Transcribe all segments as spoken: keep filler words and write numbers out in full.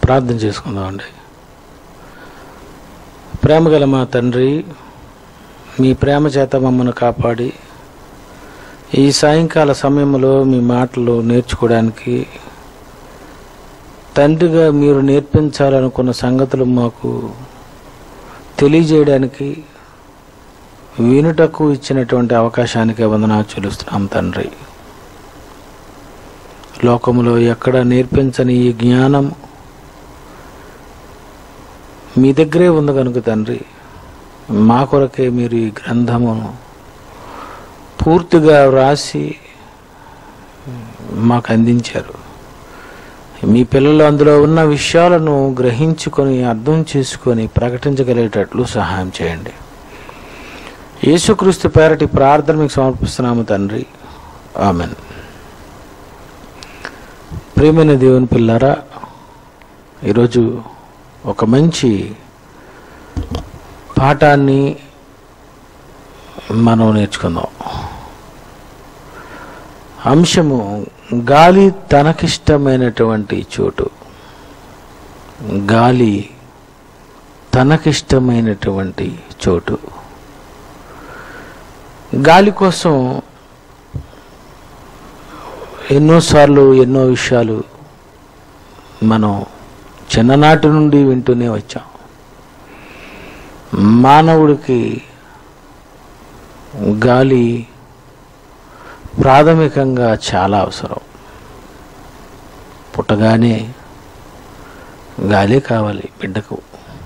ప్రార్థన చేసుకుందామండి. ప్రేమగల మా తండ్రి, మీ ప్రేమ చేత మమ్మల్ని కాపాడి ఈ సాయంకాల సమయంలో మీ మాటలు నేర్చుకోవడానికి, తండ్రిగా మీరు నేర్పించాలనుకున్న సంగతులు మాకు తెలియజేయడానికి, వినుటకు ఇచ్చినటువంటి అవకాశానికి వందనాలు చెల్లిస్తున్నాం తండ్రి. లోకములో ఎక్కడ నేర్పించని ఈ జ్ఞానం మీ దగ్గరే ఉంది కనుక తండ్రి, మా కొరకే మీరు ఈ గ్రంథమును పూర్తిగా వ్రాసి మాకు అందించారు. మీ పిల్లలు అందులో ఉన్న విషయాలను గ్రహించుకొని అర్థం చేసుకొని ప్రకటించగలిగేటట్లు సహాయం చేయండి. యేసుక్రీస్తు పేరటి ప్రార్థన మీకు సమర్పిస్తున్నాము తండ్రి, ఆమెన్. ప్రియమైన దేవుని పిల్లారా, ఈరోజు ఒక మంచి పాఠాన్ని మనం నేర్చుకుందాం. అంశము గాలి తనకిష్టమైనటువంటి చోటు. గాలి తనకిష్టమైనటువంటి చోటు. గాలి కోసం ఎన్నోసార్లు ఎన్నో విషయాలు మనం చిన్ననాటి నుండి వింటూనే వచ్చాం. మానవుడికి గాలి ప్రాథమికంగా చాలా అవసరం. పుట్టగానే గాలి కావాలి బిడ్డకు.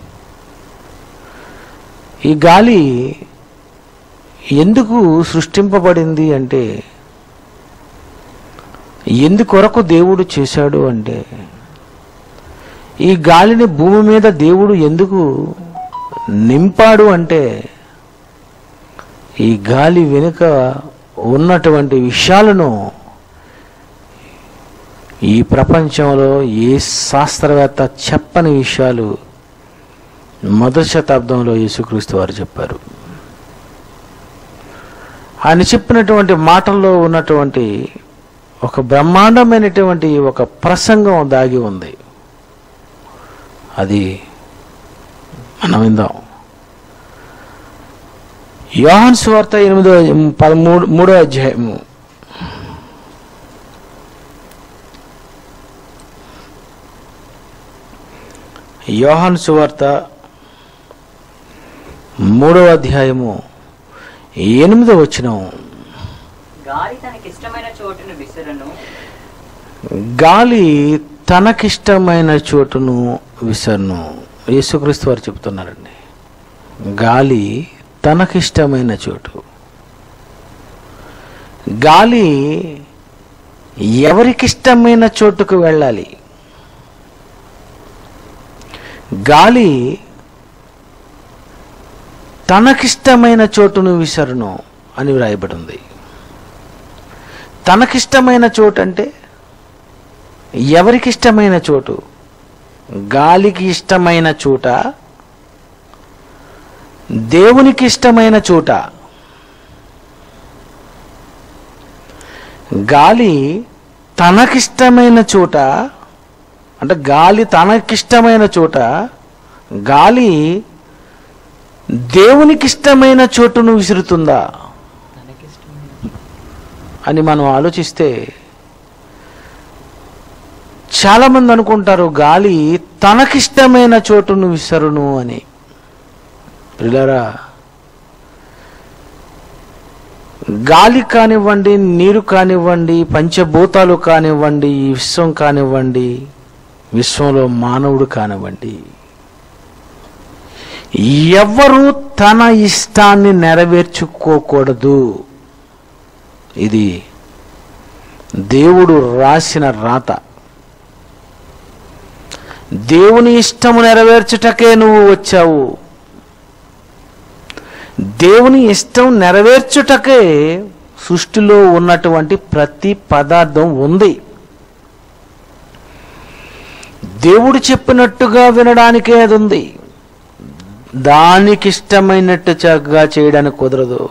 ఈ గాలి ఎందుకు సృష్టింపబడింది అంటే, ఎందుకొరకు దేవుడు చేశాడు అంటే, ఈ గాలిని భూమి మీద దేవుడు ఎందుకు నింపాడు అంటే, ఈ గాలి వెనుక ఉన్నటువంటి విషయాలను ఈ ప్రపంచంలో ఏ శాస్త్రవేత్త చెప్పని విషయాలు మొదటి శతాబ్దంలో యేసుక్రీస్తు వారు చెప్పారు. ఆయన చెప్పినటువంటి మాటల్లో ఉన్నటువంటి ఒక బ్రహ్మాండమైనటువంటి ఒక ప్రసంగం దాగి ఉంది. అది మనం విందాం. యోహాను సువార్త ఎనిమిదో పదమూడు మూడో అధ్యాయము యోహాను సువార్త మూడో అధ్యాయము ఎనిమిదో వచనం. గాలి తనకిష్టమైన చోటును విసరును. గాలి తనకిష్టమైన చోటును విసరును. యేసుక్రీస్తు వారు చెప్తున్నారండి, గాలి తనకిష్టమైన చోటు. గాలి ఎవరికిష్టమైన చోటుకు వెళ్ళాలి. గాలి తనకిష్టమైన చోటును విసరును అని వ్రాయబడి ఉంది. తనకిష్టమైన చోటు అంటే ఎవరికిష్టమైన చోటు? గాలికి ఇష్టమైన చోట, దేవునికి ఇష్టమైన చోట. గాలి తనకిష్టమైన చోట అంటే గాలి తనకిష్టమైన చోట, గాలి దేవునికి ఇష్టమైన చోటును విసురుతుందా అని మనం ఆలోచిస్తే, చాలామంది అనుకుంటారు గాలి తనకిష్టమైన చోటును విసరును అని. ప్రియులారా, గాలి కానివ్వండి, నీరు కానివ్వండి, పంచభూతాలు కానివ్వండి, ఈ విశ్వం కానివ్వండి, విశ్వంలో మానవుడు కానివ్వండి, ఎవ్వరూ తన ఇష్టాన్ని నెరవేర్చుకోకూడదు. ఇది దేవుడు రాసిన రాత. దేవుని ఇష్టము నెరవేర్చుటకే నువ్వు వచ్చావు. దేవుని ఇష్టం నెరవేర్చుటకే సృష్టిలో ఉన్నటువంటి ప్రతి పదార్థం ఉంది. దేవుడు చెప్పినట్టుగా వినడానికే అది ఉంది. దానికి ఇష్టమైనట్టు చక్కగా చేయడానికి కుదరదు.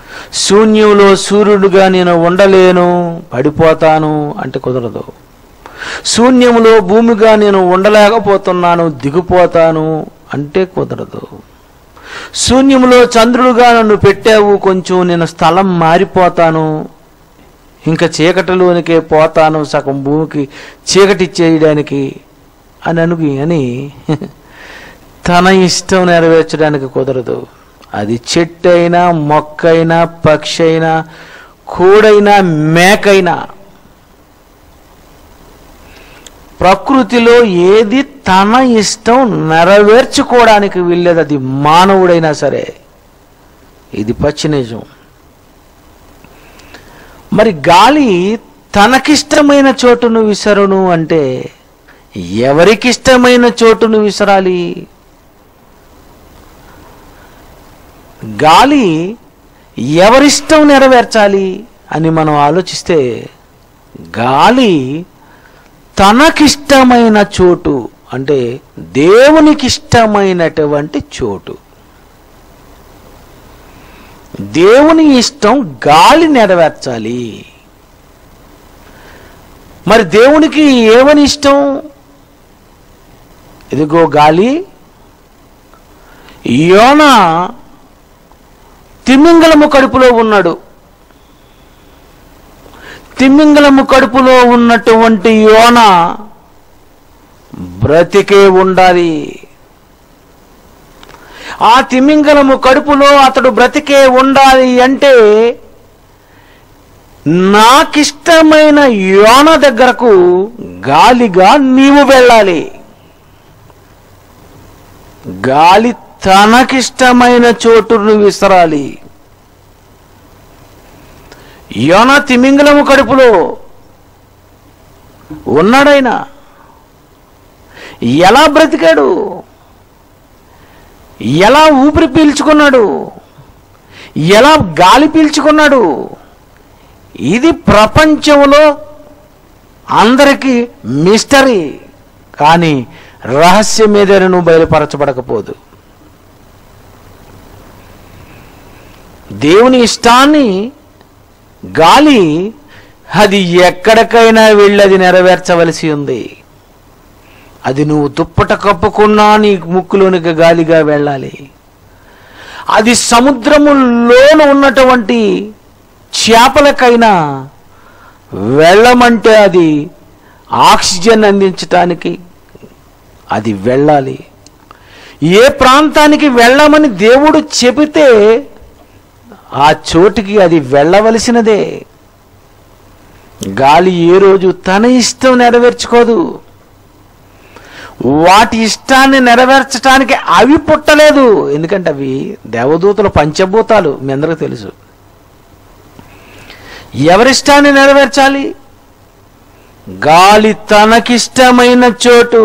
శూన్యంలో సూర్యుడుగా నేను ఉండలేను, పడిపోతాను అంటే కుదరదు. శూన్యములో భూమిగా నేను ఉండలేకపోతున్నాను, దిగిపోతాను అంటే కుదరదు. శూన్యములో చంద్రుడుగా నన్ను పెట్టావు, కొంచెం నేను స్థలం మారిపోతాను, ఇంకా చీకటిలోనికే పోతాను, సగం భూమికి చీకటి చేయడానికి అని అనుకు అని తన ఇష్టం నెరవేర్చడానికి కుదరదు. అది చెట్టు అయినా, మొక్క అయినా, పక్షి అయినా, కోడైనా, మేకైనా, ప్రకృతిలో ఏది తన ఇష్టం నెరవేర్చుకోవడానికి వెళ్ళేది, అది మానవుడైనా సరే. ఇది పచ్చి నిజం. మరి గాలి తనకిష్టమైన చోటును విసరును అంటే ఎవరికిష్టమైన చోటును విసరాలి? గాలి ఎవరిష్టం నెరవేర్చాలి అని మనం ఆలోచిస్తే, గాలి తనకిష్టమైన చోటు అంటే దేవునికి ఇష్టమైనటువంటి చోటు. దేవుని ఇష్టం గాలి నెరవేర్చాలి. మరి దేవునికి ఏమని ఇష్టం? ఇదిగో గాలి, యోనా తిమింగలము కడుపులో ఉన్నాడు. తిమింగలము కడుపులో ఉన్నటువంటి యోనా బ్రతికే ఉండాలి. ఆ తిమింగలము కడుపులో అతడు బ్రతికే ఉండాలి అంటే నాకిష్టమైన యోనా దగ్గరకు గాలిగా నీవు వెళ్ళాలి. గాలి తనకిష్టమైన చోటును విసరాలి. యోనా తిమింగలము కడుపులో ఉన్నాడైనా ఎలా బ్రతికాడు? ఎలా ఊపిరి పీల్చుకున్నాడు? ఎలా గాలి పీల్చుకున్నాడు? ఇది ప్రపంచంలో అందరికీ మిస్టరీ. కానీ రహస్యం ఏదైనా బయలుపరచబడకపోదు. దేవుని ఇష్టాన్ని గాలి అది ఎక్కడికైనా వెళ్ళి అది నెరవేర్చవలసి ఉంది. అది నువ్వు దుప్పట కప్పుకున్నా నీ ముక్కులోనికి గాలిగా వెళ్ళాలి. అది సముద్రములోన ఉన్నటువంటి చేపలకైనా వెళ్ళమంటే అది ఆక్సిజన్ అందించటానికి అది వెళ్ళాలి. ఏ ప్రాంతానికి వెళ్ళమని దేవుడు చెబితే ఆ చోటికి అది వెళ్ళవలసినదే. గాలి ఏ రోజు తన ఇష్టం నెరవేర్చుకోదు. వాటి ఇష్టాన్ని నెరవేర్చడానికి అవి పుట్టలేదు. ఎందుకంటే అవి దేవదూతలు, పంచభూతాలు, మీ అందరికీ తెలుసు. ఎవరిష్టాన్ని నెరవేర్చాలి? గాలి తనకిష్టమైన చోటు.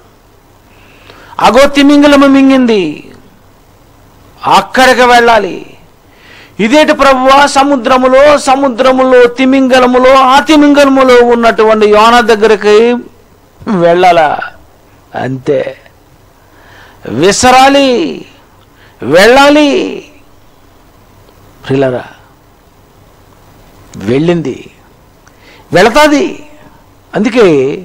అగో తిమింగలము మింగింది, అక్కడికి వెళ్ళాలి. ఇదేటి ప్రభువా? సముద్రములో సముద్రములో తిమింగలములో ఆ తిమింగలములో ఉన్నటువంటి యోనా దగ్గరికి వెళ్ళాలా? అంతే. విసరాలి, వెళ్ళాలి. ప్రియులారా, వెళ్ళింది, వెళతాది. అందుకే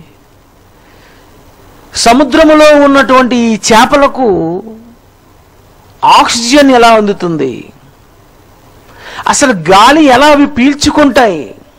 సముద్రములో ఉన్నటువంటి ఈ చేపలకు ఆక్సిజన్ ఎలా అందుతుంది? అసలు గాలి ఎలా అవి పీల్చుకుంటాయి?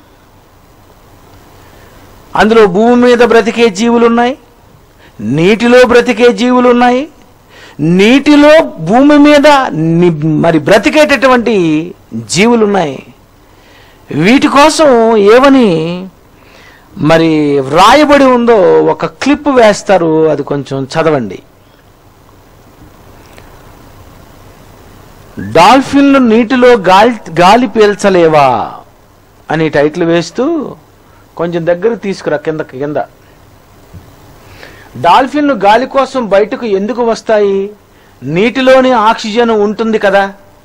అందులో భూమి మీద బ్రతికే జీవులు ఉన్నాయి, నీటిలో బ్రతికే జీవులు ఉన్నాయి. నీటిలో భూమి మీద మరి బ్రతికేటటువంటి జీవులు ఉన్నాయి. వీటి కోసం ఏమని మరి వ్రాయబడి ఉందో ఒక క్లిప్ వేస్తారు, అది కొంచెం చదవండి. డాల్ఫిన్లు నీటిలో గాలి గాలి పీల్చలేవా అని టైటిల్ వేస్తూ కొంచెం దగ్గర తీసుకురా, కింద కింద. డాల్ఫిన్లు గాలి కోసం బయటకు ఎందుకు వస్తాయి? నీటిలోని ఆక్సిజన్ ఉంటుంది కదా.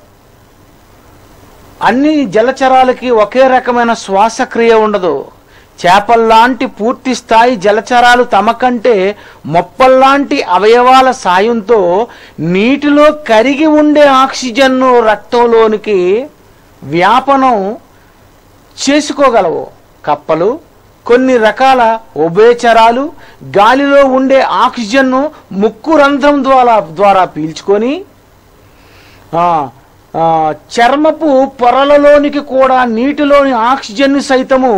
అన్ని జలచరాలకి ఒకే రకమైన శ్వాసక్రియ ఉండదు. చేపల్లాంటి పూర్తి స్థాయి జలచరాలు తమ కంటే మొప్పల్లాంటి అవయవాల సాయంతో నీటిలో కరిగి ఉండే ఆక్సిజన్ను రక్తంలోనికి వ్యాపనం చేసుకోగలవు. కప్పలు, కొన్ని రకాల ఉభయచరాలు గాలిలో ఉండే ఆక్సిజన్ను ముక్కు రంధ్రం ద్వారా ద్వారా పీల్చుకొని చర్మపు పొరలలోనికి కూడా నీటిలోని ఆక్సిజన్ సైతము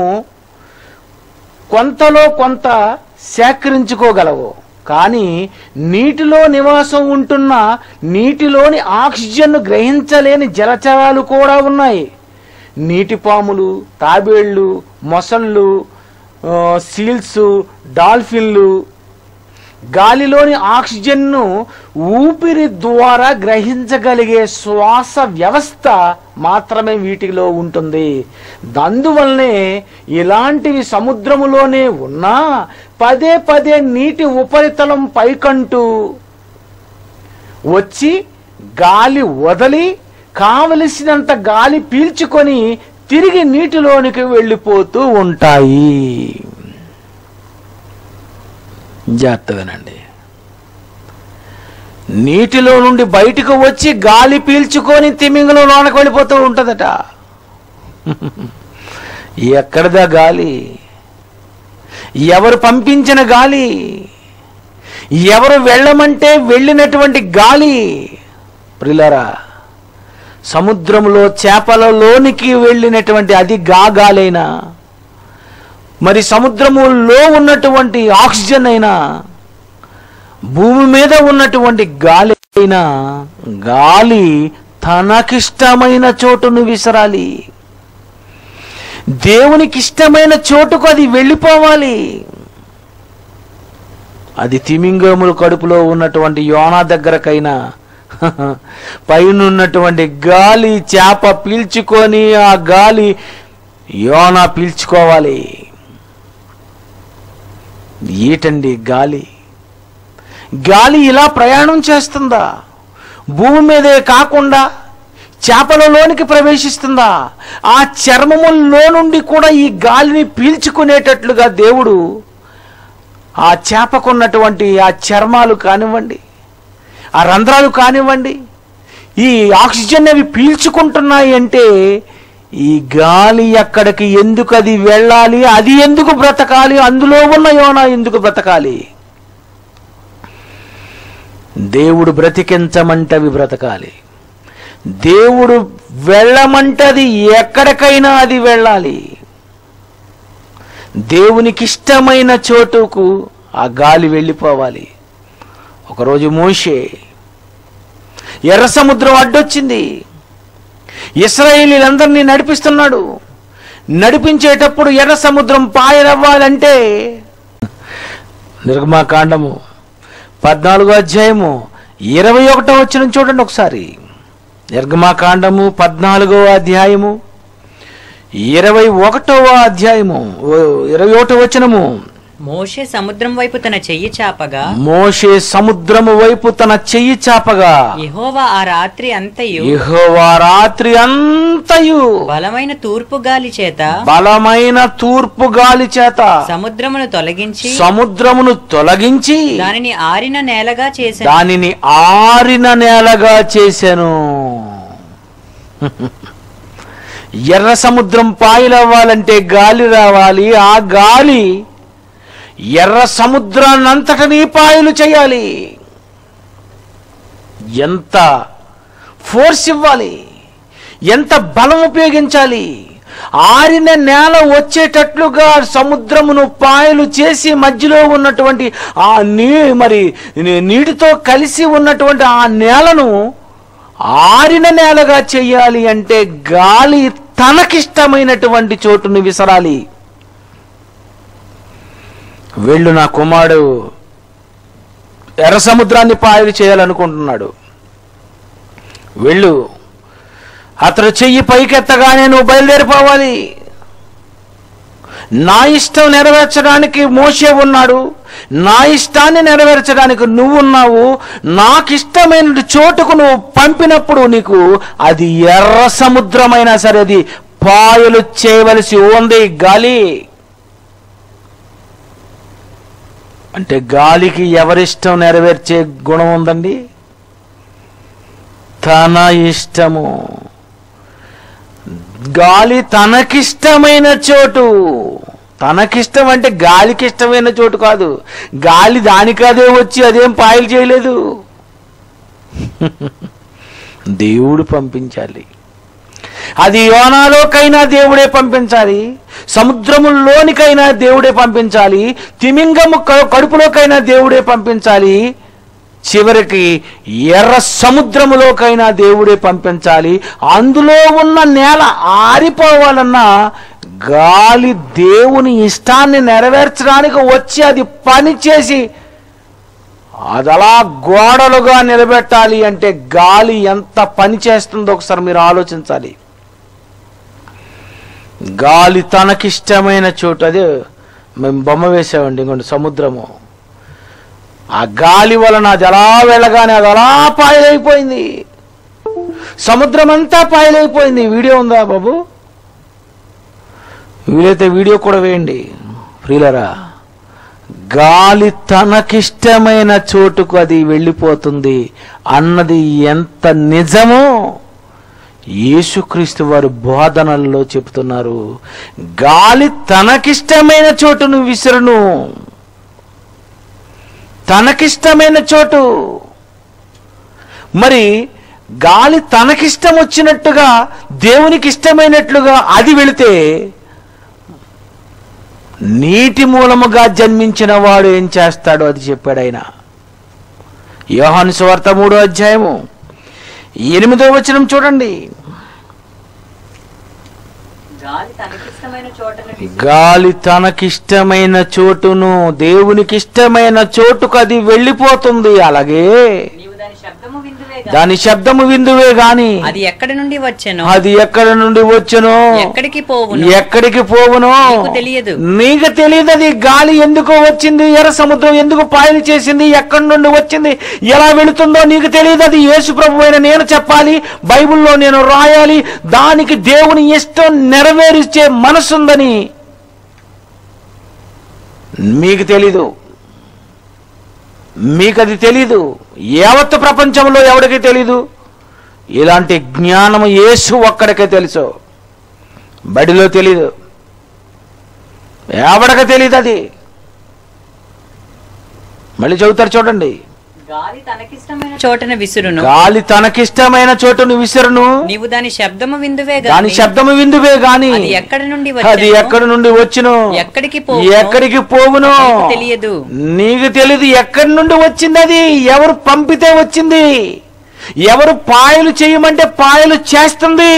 కొంతలో కొంత సేకరించుకోగలవు. కానీ నీటిలో నివాసం ఉంటున్న నీటిలోని ఆక్సిజన్ను గ్రహించలేని జలచరాలు కూడా ఉన్నాయి. నీటి పాములు, తాబేళ్లు, మొసళ్ళు, సీల్స్, డాల్ఫిన్లు గాలిలోని ఆక్సిజన్ను ఊపిరి ద్వారా గ్రహించగలిగే శ్వాస వ్యవస్థ మాత్రమే వీటిలో ఉంటుంది. అందువల్లనే ఇలాంటివి సముద్రములోనే ఉన్నా పదే పదే నీటి ఉపరితలం పైకంటూ వచ్చి గాలి వదిలి కావలసినంత గాలి పీల్చుకొని తిరిగి నీటిలోనికి వెళ్ళిపోతూ ఉంటాయి. జాగ్రత్తగానండి. నీటిలో నుండి బయటకు వచ్చి గాలి పీల్చుకొని తిమింగలం లోనకు వెళ్ళిపోతూ ఉంటుందట. ఎక్కడదా గాలి? ఎవరు పంపించిన గాలి? ఎవరు వెళ్ళమంటే వెళ్ళినటువంటి గాలి? ప్రియులారా, సముద్రంలో చేపలలోనికి వెళ్ళినటువంటి అది గా గాలైనా, మరి సముద్రములో ఉన్నటువంటి ఆక్సిజన్ అయినా, భూమి మీద ఉన్నటువంటి గాలి అయినా, గాలి తనకిష్టమైన చోటును విసరాలి. దేవునికి ఇష్టమైన చోటుకు అది వెళ్ళిపోవాలి. అది తిమింగముల కడుపులో ఉన్నటువంటి యోనా దగ్గరకైనా, పైనున్నటువంటి గాలి చేప పీల్చుకొని ఆ గాలి యోనా పీల్చుకోవాలి. ఏటండి గాలి? గాలి ఇలా ప్రయాణం చేస్తుందా? భూమి మీదే కాకుండా చేపలలోనికి ప్రవేశిస్తుందా? ఆ చర్మములో నుండి కూడా ఈ గాలిని పీల్చుకునేటట్లుగా దేవుడు ఆ చేపకున్నటువంటి ఆ చర్మాలు కానివ్వండి, ఆ రంధ్రాలు కానివ్వండి, ఈ ఆక్సిజన్ అవి పీల్చుకుంటున్నాయి అంటే ఈ గాలి ఎక్కడికి ఎందుకు అది వెళ్ళాలి? అది ఎందుకు బ్రతకాలి? అందులో ఉన్న యోనా ఎందుకు బ్రతకాలి? దేవుడు బ్రతికించమంటే అవి బ్రతకాలి. దేవుడు వెళ్ళమంటది ఎక్కడికైనా అది వెళ్ళాలి. దేవునికి ఇష్టమైన చోటుకు ఆ గాలి వెళ్ళిపోవాలి. ఒకరోజు మోషే ఎర్ర సముద్రం అడ్డొచ్చింది. ఇశ్రాయేలీలందరినీ నడిపిస్తున్నాడు. నడిపించేటప్పుడు ఎర్ర సముద్రం పాయరవ్వాలంటే నిర్గమాకాండము పద్నాలుగో అధ్యాయము ఇరవై ఒకటో వచనం చూడండి ఒకసారి. నిర్గమాకాండము పద్నాలుగో అధ్యాయము ఇరవై ఒకటవ అధ్యాయము ఇరవై ఒకటో వచనము. మోషే సముద్రం వైపు తన చెయ్యి చాపగా మోషే సముద్రము వైపు తన చెయ్యి చాపగా యెహోవా ఆ రాత్రి అంతయు యెహోవా రాత్రి అంతయు బలమైన తూర్పు గాలి చేత బలమైన తూర్పు గాలి చేత సముద్రమును తొలగించి సముద్రమును తొలగించి దానిని ఆరిన నేలగా చేశాను దానిని ఆరిన నేలగా చేశాను. ఎర్ర సముద్రం పాయలవ్వాలంటే గాలి రావాలి. ఆ గాలి ఎర్ర సముద్రాన్నంతటినీ పాయలు చేయాలి. ఎంత ఫోర్స్ ఇవ్వాలి, ఎంత బలం ఉపయోగించాలి. ఆరిన నేల వచ్చేటట్లుగా సముద్రమును పాయలు చేసి మధ్యలో ఉన్నటువంటి ఆ నీ మరి నీటితో కలిసి ఉన్నటువంటి ఆ నేలను ఆరిన నేలగా చెయ్యాలి అంటే గాలి తనకిష్టమైనటువంటి చోటును విసరాలి. వెళ్ళు నా కుమారుడు ఎర్ర సముద్రాన్ని పాయలు చేయాలనుకుంటున్నాడు, వెళ్ళు, అతడు చెయ్యి పైకెత్తగానే నువ్వు బయలుదేరిపోవాలి. నా ఇష్టం నెరవేర్చడానికి మోషే ఉన్నాడు, నా ఇష్టాన్ని నెరవేర్చడానికి నువ్వు ఉన్నావు. నాకు ఇష్టమైన చోటుకు నువ్వు పంపినప్పుడు నీకు అది ఎర్ర సముద్రమైనా సరే అది పాయలు చేయవలసి ఉంది. గాలి అంటే గాలికి ఎవరిష్టం నెరవేర్చే గుణం ఉందండి? తన ఇష్టము. గాలి తనకిష్టమైన చోటు, తనకిష్టం అంటే గాలికి ఇష్టమైన చోటు కాదు. గాలి దానికి అదే వచ్చి అదేం పాయలు చేయలేదు. దేవుడు పంపించాలి. అది యోనాలోకైనా దేవుడే పంపించాలి, సముద్రములోనికైనా దేవుడే పంపించాలి, తిమింగము కడుపులోకైనా దేవుడే పంపించాలి, చివరికి ఎర్ర సముద్రములోకైనా దేవుడే పంపించాలి. అందులో ఉన్న నేల ఆరిపోవాలన్నా గాలి దేవుని ఇష్టాన్ని నెరవేర్చడానికి వచ్చి అది పని చేసి అది అలా గోడలుగా నిలబెట్టాలి అంటే గాలి ఎంత పని చేస్తుందో ఒకసారి మీరు ఆలోచించాలి. గాలి తనకిష్టమైన చోటు, అదే మేము బొమ్మ వేసామండి, ఇంకొంచెం సముద్రము. ఆ గాలి వలన అది అలా వెళ్ళగానే అది అలా పాయలైపోయింది, సముద్రం అంతా పాయలైపోయింది. వీడియో ఉందా బాబు? వీలైతే వీడియో కూడా వేయండి ప్రియులరా. గాలి తనకిష్టమైన చోటుకు అది వెళ్ళిపోతుంది అన్నది ఎంత నిజమో యేసుక్రీస్తు వారు బోధనల్లో చెప్తున్నారు. గాలి తనకిష్టమైన చోటును విసురును, తనకిష్టమైన చోటు. మరి గాలి తనకిష్టం వచ్చినట్టుగా దేవునికి ఇష్టమైనట్లుగా అది వెళితే నీటి మూలముగా జన్మించిన వాడు ఏం చేస్తాడో అది చెప్పాడు ఆయన. యోహాను సువార్త మూడో అధ్యాయము ఎనిమిదో వచనం చూడండి. గాలి తనకిష్టమైన చోటును దేవునికి ఇష్టమైన చోటుకు అది వెళ్ళిపోతుంది. అలాగే దాని శబ్దము విందువే గాని అది ఎక్కడి నుండి వచ్చెనో అది ఎక్కడి నుండి వచ్చెనో ఎక్కడికి పోవును ఎక్కడికి పోవునో తెలియదు. నీకు తెలియదు. అది గాలి ఎందుకు వచ్చింది, ఎర్ర సముద్రం ఎందుకు పాయలు చేసింది, ఎక్కడి నుండి వచ్చింది, ఎలా వెళుతుందో నీకు తెలియదు. అది యేసు ప్రభువు అయిన నేను చెప్పాలి, బైబిల్లో నేను రాయాలి. దానికి దేవుని ఇష్టం నెరవేర్చే మనసుందని మీకు తెలీదు, మీకు అది తెలీదు. యావత్తు ప్రపంచంలో ఎవడికి తెలీదు. ఇలాంటి జ్ఞానము యేసు ఒక్కడికే తెలుసు, బడిలో తెలీదు, ఎవడికి తెలీదు. అది మళ్ళీ చదువుతారు చూడండి. గాలి తనకిష్టమైన చోటను విసురును గాలి తనకిష్టమైన చోటును విసురును నీవు దాని శబ్దము విందువే దాని శబ్దము విందువే గాని అది ఎక్కడి నుండి అది ఎక్కడి నుండి వచ్చును ఎక్కడికి ఎక్కడికి పోవును తెలియదు. నీకు తెలియదు ఎక్కడి నుండి వచ్చింది, అది ఎవరు పంపితే వచ్చింది, ఎవరు పాయలు చేయమంటే పాయలు చేస్తుంది.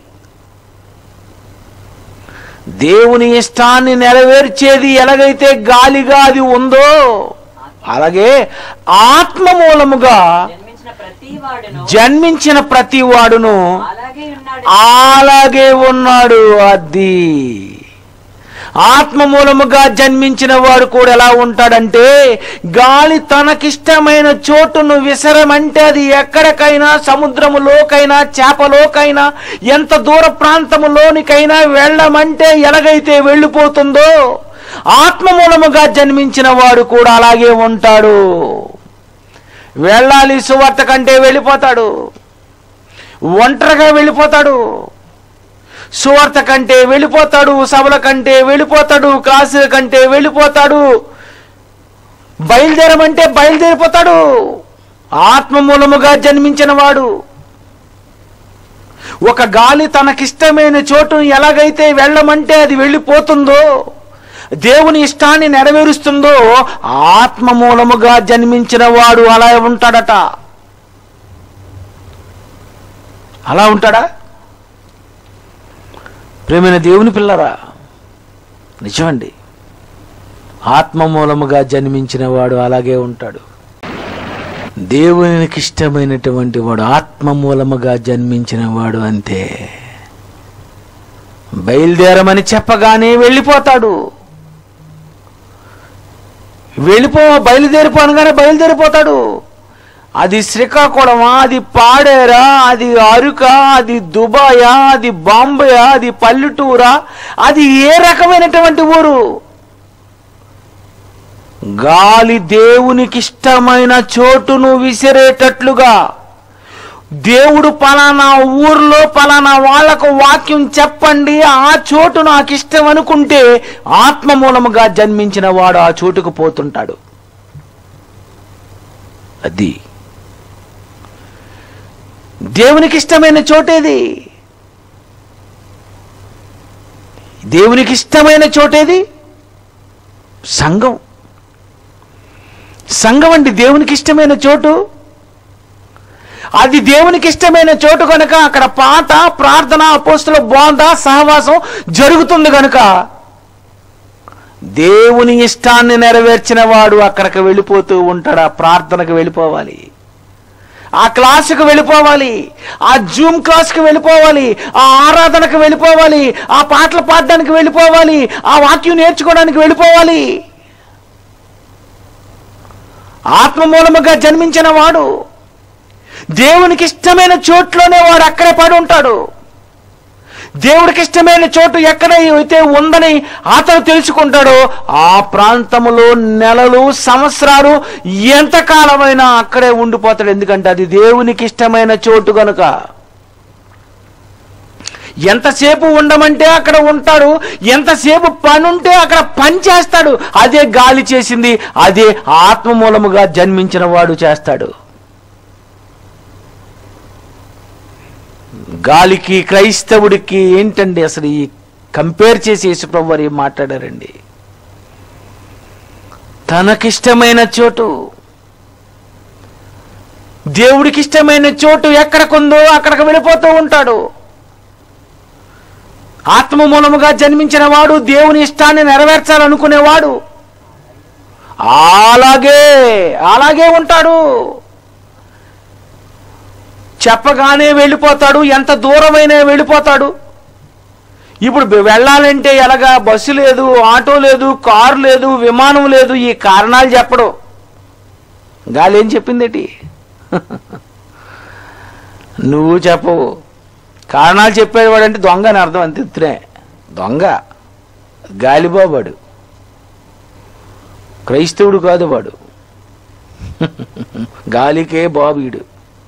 దేవుని ఇష్టాన్ని నెరవేర్చేది ఎలాగైతే గాలిగా అది ఉందో అలాగే ఆత్మ మూలముగా జన్మించిన ప్రతి వాడును అలాగే ఉన్నాడు. అది ఆత్మ మూలముగా జన్మించిన వాడు కూడా ఎలా ఉంటాడంటే గాలి తనకిష్టమైన చోటును విసరమంటే అది ఎక్కడికైనా, సముద్రములోకైనా, చేపలోకైనా, ఎంత దూర ప్రాంతములోనికైనా వెళ్ళమంటే ఎలాగైతే వెళ్ళిపోతుందో ఆత్మ మూలముగా జన్మించిన వాడు కూడా అలాగే ఉంటాడు. వెళ్ళాలి సువార్త కంటే వెళ్ళిపోతాడు, ఒంటరిగా వెళ్ళిపోతాడు. సువార్త కంటే వెళ్ళిపోతాడు, సభల కంటే వెళ్ళిపోతాడు, క్లాసుల కంటే వెళ్ళిపోతాడు, బయలుదేరమంటే బయలుదేరిపోతాడు. ఆత్మ మూలముగా జన్మించిన వాడు ఒక గాలి తనకిష్టమైన చోటును ఎలాగైతే వెళ్ళమంటే అది వెళ్ళిపోతుందో, దేవుని ఇష్టాన్ని నెరవేరుస్తుందో ఆత్మ మూలముగా జన్మించిన వాడు అలా ఉంటాడట. అలా ఉంటాడా? ప్రేమైన దేవుని పిల్లరా, నిజమండి, ఆత్మ మూలముగా జన్మించిన వాడు అలాగే ఉంటాడు. దేవునికి ఇష్టమైనటువంటి వాడు ఆత్మ మూలముగా జన్మించిన వాడు అంతే. బయలుదేరమని చెప్పగానే వెళ్ళిపోతాడు. వెళ్ళిపో బయలుదేరిపో అనగానే బయలుదేరిపోతాడు. అది శ్రీకాకుళమా, అది పాడేరా, అది అరుక, అది దుబాయా, అది బాంబేయా, అది పల్లెటూరా, అది ఏ రకమైనటువంటి ఊరు, గాలి దేవునికి ఇష్టమైన చోటును విసిరేటట్లుగా దేవుడు పలానా ఊర్లో పలానా వాళ్ళకు వాక్యం చెప్పండి, ఆ చోటు నాకు ఇష్టం అనుకుంటే ఆత్మ మూలముగా జన్మించిన వాడు ఆ చోటుకు పోతుంటాడు. అది దేవునికి ఇష్టమైన చోటేది. దేవునికి ఇష్టమైన చోటేది సంఘం. సంఘం అండి దేవునికి ఇష్టమైన చోటు. అది దేవునికి ఇష్టమైన చోటు కనుక అక్కడ పాట, ప్రార్థన, అపోస్తుల బోధ, సహవాసం జరుగుతుంది కనుక దేవుని ఇష్టాన్ని నెరవేర్చిన వాడు అక్కడికి వెళ్ళిపోతూ ఉంటాడు. ఆ ప్రార్థనకు వెళ్ళిపోవాలి, ఆ క్లాసుకు వెళ్ళిపోవాలి, ఆ జూమ్ క్లాస్కి వెళ్ళిపోవాలి, ఆ ఆరాధనకు వెళ్ళిపోవాలి, ఆ పాటలు పాడడానికి వెళ్ళిపోవాలి, ఆ వాక్యం నేర్చుకోవడానికి వెళ్ళిపోవాలి. ఆత్మ మూలముగా జన్మించిన వాడు దేవునికి ఇష్టమైన చోట్లోనే వాడు అక్కడే పడి ఉంటాడు. దేవుడికి ఇష్టమైన చోటు ఎక్కడ అయితే ఉందని అతను తెలుసుకుంటాడో ఆ ప్రాంతంలో నెలలు, సంవత్సరాలు, ఎంతకాలమైనా అక్కడే ఉండిపోతాడు. ఎందుకంటే అది దేవునికి ఇష్టమైన చోటు కనుక. ఎంతసేపు ఉండమంటే అక్కడ ఉంటాడు, ఎంతసేపు పని ఉంటే అక్కడ పని చేస్తాడు. అదే గాలి చేసింది, అదే ఆత్మ మూలముగా జన్మించిన వాడు చేస్తాడు. గాలికి క్రైస్తవుడికి ఏంటండి అసలు ఈ కంపేర్ చేసి యేసుప్రభు వారు ఏం మాట్లాడారండి? తనకిష్టమైన చోటు, దేవుడికి ఇష్టమైన చోటు ఎక్కడికుందో అక్కడికి వెళ్ళిపోతూ ఉంటాడు. ఆత్మ మూలముగా జన్మించిన వాడు దేవుని ఇష్టాన్ని నెరవేర్చాలనుకునేవాడు అలాగే అలాగే ఉంటాడు. చెప్పగానే వెళ్ళిపోతాడు, ఎంత దూరమైనా వెళ్ళిపోతాడు. ఇప్పుడు వెళ్ళాలంటే ఎలాగా? బస్సు లేదు, ఆటో లేదు, కారు లేదు, విమానం లేదు. ఈ కారణాలు చెప్పడు. గాలి ఏం చెప్పిందేటి? నువ్వు చెప్పవు. కారణాలు చెప్పేవాడు అంటే దొంగ అని అర్థం. అంతే, ఇతనే దొంగ, గాలిబాబాడు, క్రైస్తవుడు కాదు వాడు. గాలికే బాబీడు.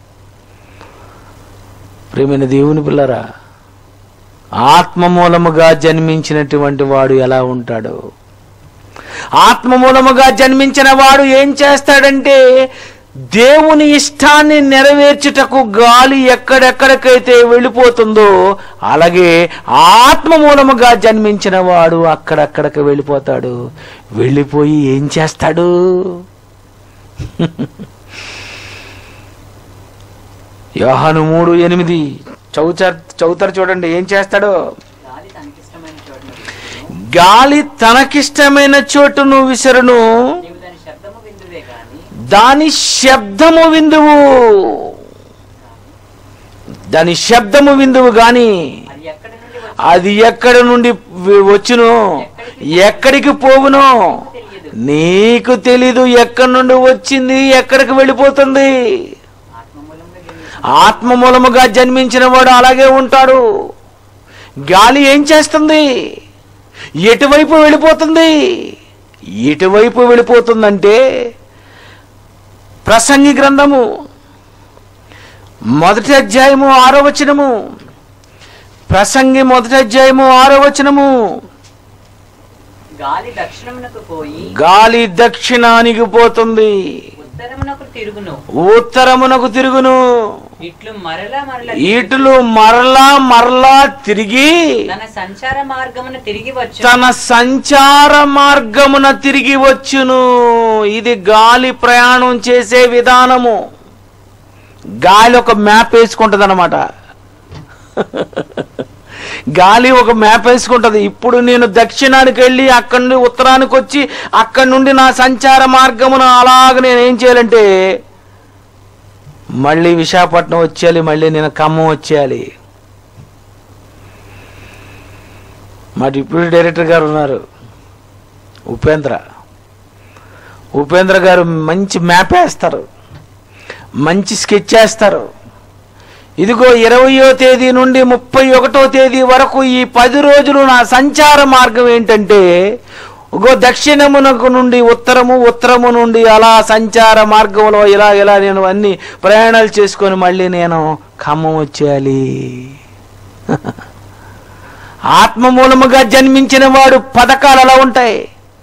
ప్రేమైన దేవుని పిల్లరా, ఆత్మ మూలముగా జన్మించినటువంటి వాడు ఎలా ఉంటాడు? ఆత్మ మూలముగా జన్మించిన వాడు ఏం చేస్తాడంటే దేవుని ఇష్టాన్ని నెరవేర్చుటకు గాలి ఎక్కడెక్కడికైతే వెళ్ళిపోతుందో అలాగే ఆత్మ మూలముగా జన్మించిన వాడు అక్కడక్కడికి వెళ్ళిపోతాడు. వెళ్ళిపోయి ఏం చేస్తాడు? యోహాను మూడు ఎనిమిది చౌచర్ చౌతరు చూడండి, ఏం చేస్తాడో. గాలి తనకిష్టమైన చోటును విసరును, దాని శబ్దము విందువు దాని శబ్దము విందువు గాని అది ఎక్కడి నుండి వచ్చును, ఎక్కడికి పోవును నీకు తెలీదు. ఎక్కడి నుండి వచ్చింది, ఎక్కడికి వెళ్ళిపోతుంది. ఆత్మ మూలముగా జన్మించిన వాడు అలాగే ఉంటాడు. గాలి ఏం చేస్తుంది? ఎటువైపు వెళ్ళిపోతుంది? ఎటువైపు వెళ్ళిపోతుందంటే ప్రసంగి గ్రంథము మొదటి అధ్యాయము ఆరో వచనము ప్రసంగి మొదటి అధ్యాయము ఆరో వచనము గాలి దక్షిణమునకు పోయి గాలి దక్షిణానికి పోతుంది, ఉత్తరమునకు తిరుగును ఉత్తరమునకు తిరుగును ఇట్లు మరలా మరలా ఇట్లు మరలా మరలా తిరిగి తన సంచార మార్గమున తిరిగి వచ్చు తన సంచార మార్గమున తిరిగి వచ్చును. ఇది గాలి ప్రయాణం చేసే విధానము. గాలి ఒక మ్యాప్ వేసుకుంటుంది అన్నమాట. గాలి ఒక మ్యాప్ వేసుకుంటుంది. ఇప్పుడు నేను దక్షిణానికి వెళ్ళి అక్కడి నుండి ఉత్తరానికి వచ్చి అక్కడి నుండి నా సంచార మార్గమున అలాగ నేను ఏం చేయాలంటే మళ్ళీ విశాఖపట్నం వచ్చేయాలి, మళ్ళీ నేను ఖమ్మం వచ్చేయాలి. మా డిప్యూటీ డైరెక్టర్ గారు ఉన్నారు, ఉపేంద్ర ఉపేంద్ర గారు మంచి మ్యాప్ వేస్తారు, మంచి స్కెచ్ వేస్తారు. ఇదిగో ఇరవయో తేదీ నుండి ముప్పై ఒకటో తేదీ వరకు ఈ పది రోజులు నా సంచార మార్గం ఏంటంటే గో దక్షిణమునకు నుండి ఉత్తరము, ఉత్తరము నుండి అలా సంచార మార్గంలో ఇలా ఇలా నేను అన్ని ప్రయాణాలు చేసుకొని మళ్ళీ నేను ఖమ్మం వచ్చేయాలి. ఆత్మ మూలముగా జన్మించిన వాడు పథకాలు అలా ఉంటాయి.